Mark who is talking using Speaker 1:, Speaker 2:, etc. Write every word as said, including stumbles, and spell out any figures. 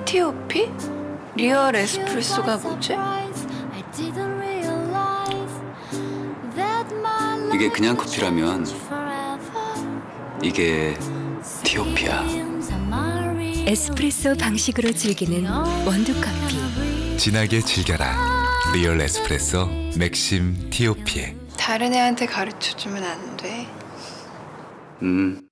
Speaker 1: 티오피? 리얼 에스프레소가 뭐지?
Speaker 2: 이게 그냥 커피라면 이게 티오피야.
Speaker 3: 에스프레소 방식으로 즐기는 원두커피.
Speaker 4: 진하게 즐겨라. 리얼 에스프레소 맥심 티오피.
Speaker 1: 다른 애한테 가르쳐주면 안 돼.
Speaker 2: 음.